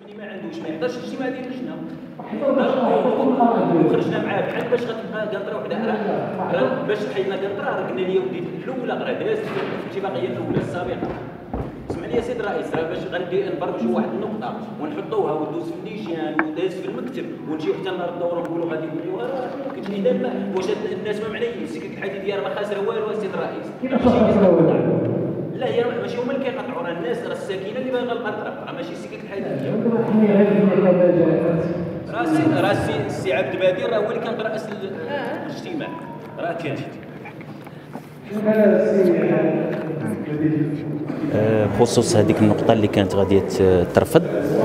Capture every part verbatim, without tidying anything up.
اللي ما عندوش ما يحضرش الاجتماع ديال اللجنه. خرجنا معاه بحال باش غتبقى قنطره وحده راه باش حيدنا قنطره راه قلنا ليه ودي الاولى راه داز في الاتفاقيه الاولى السابقه. اسمع لي يا سيد الرئيس، راه باش غندي نبرمجوا واحد النقطه ونحطوها ودوز في اللجان وداز في المكتب ونجيو حتى نهار الدوره نقولوا غادي نقولوا راه كنت اذا ما واش الناس ما معنيين السكك الحديديه راه ما خاسره والو السيد الرئيس. لا هي ماشي هما اللي كيقطعوا، راه الناس راه الساكنه اللي باغا القطره، راه ماشي السكك الحديديه. راه سي راه السي السي عبد البدير راه هو اللي كان رئيس الاجتماع راه كان. بخصوص هذيك النقطة اللي كانت غادي ترفض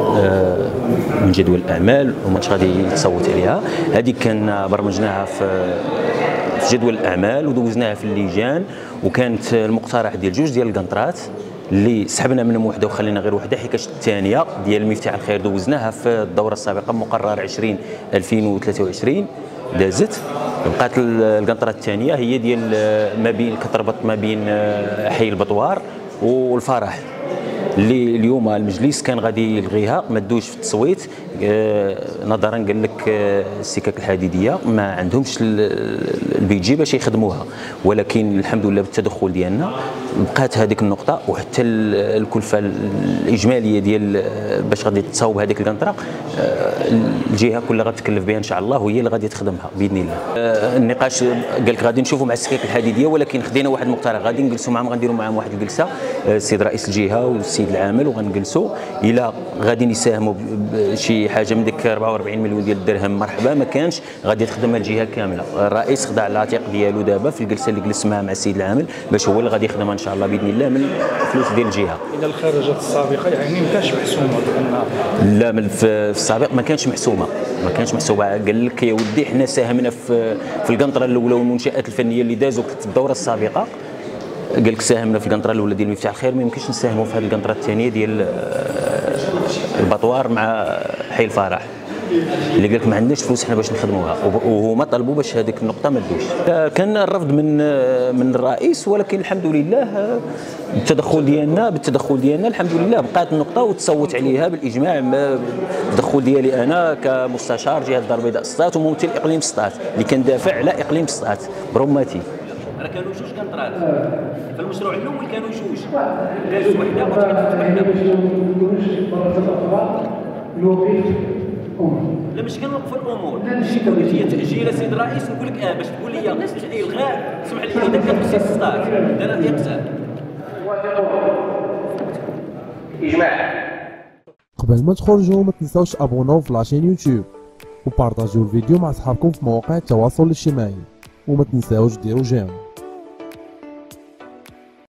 من جدول الأعمال وماش غادي يتصوت عليها، هذيك كان برمجناها في في جدول الأعمال ودوزناها في اللجان، وكانت المقترح ديال جوج ديال القنطرات اللي سحبنا منهم وحده وخلينا غير وحده، حيت الثانيه ديال مفتاح الخير دوزناها في الدوره السابقه مقرر عشرين ألفين وثلاثة وعشرين دازت. بقات القنطره الثانيه هي ديال ما بين كتربط ما بين حي البطوار والفرح، اللي اليوم المجلس كان غادي يلغيها ما دوش في التصويت نظرا قال لك السكك الحديديه ما عندهمش البيجي باش يخدموها، ولكن الحمد لله بالتدخل ديالنا بقات هذيك النقطه، وحتى الكلفه الاجماليه ديال باش غادي تصاوب هذيك القنطره الجهه كلها غتكلف بها ان شاء الله وهي اللي غادي تخدمها باذن الله. النقاش قال لك غادي نشوفوا مع السكك الحديديه، ولكن خدينا واحد المقترح غادي نجلسوا معهم، غنديروا معهم واحد الجلسه السيد رئيس الجهه والسيد العامل، وغنجلسوا الى غادي يساهموا بشي حاجه من ديك أربعة وأربعين مليون ديال الدرهم مرحبا، ما كانش غادي تخدمها الجهه كامله. الرئيس خضع العتيق ديالو دابا في الجلسه اللي جلس معها مع السيد العامل باش هو اللي غادي يخدمها ان شاء الله باذن الله من الفلوس ديال الجهه. اذا الخرجات السابقه يعني ما كانش محسومه بان لا من في السابق ما كانش محسومه ما كانش محسوبه. قال لك يا ودي حنا ساهمنا في في القنطره الاولى والمنشات الفنيه اللي دازوا في الدوره السابقه، قال لك ساهمنا في القنطره الاولى ديال مفتاح الخير، ما يمكنش نساهموا في هذه القنطره الثانيه ديال البطوار مع حي الفرح اللي قال لك ما عندناش فلوس حنا باش نخدموها، وهما طلبوا باش هذيك النقطه ما تدوش. كان الرفض من من الرئيس، ولكن الحمد لله بالتدخل ديالنا بالتدخل ديالنا الحمد لله بقات النقطه وتصوت عليها بالاجماع بالتدخل ديالي انا كمستشار جهه الدار البيضاء سطات وممثل اقليم سطات اللي كندافع على اقليم سطات برماتي. راه كانوا جوج قنطرات في المشروع الاول، كانوا جوج دازت وحده وتعدت وحده. لا مش كنوقفوا الامور، شي قلت لي تاجيل السيد الرئيس نقول لك اه باش تقول لي الغاء سمح لي اذا كان خصني ستار انا يقسم اجماع. قبل ما تخرجوا ما تنساوش ابوناو في لاشين يوتيوب وبارطاجيو الفيديو مع اصحابكم في مواقع التواصل الاجتماعي، وما تنساوش ديروا جيم.